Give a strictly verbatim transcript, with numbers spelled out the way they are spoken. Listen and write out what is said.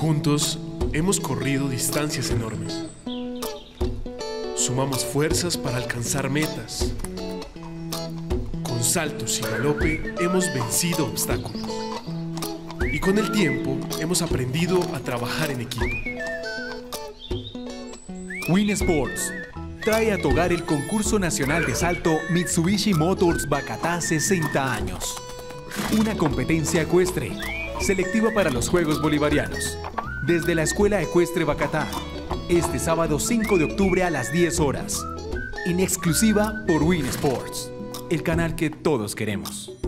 Juntos hemos corrido distancias enormes. Sumamos fuerzas para alcanzar metas. Con saltos y galope hemos vencido obstáculos. Y con el tiempo hemos aprendido a trabajar en equipo. Win Sports trae a tu hogar el concurso nacional de salto Mitsubishi Motors Bacatá sesenta años. Una competencia ecuestre, selectiva para los Juegos Bolivarianos. Desde la Escuela Ecuestre Bacatá, este sábado cinco de octubre a las diez horas. En exclusiva por Win Sports, el canal que todos queremos.